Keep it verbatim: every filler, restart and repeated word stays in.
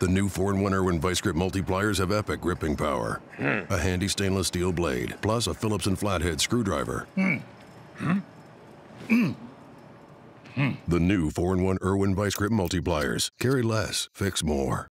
The new four in one Irwin Vise-Grip multi-pliers have epic gripping power. Mm. A handy stainless steel blade, plus a Phillips and flathead screwdriver. Mm. Mm. Mm. Mm. The new four in one Irwin Vise-Grip multi-pliers. Carry less, fix more.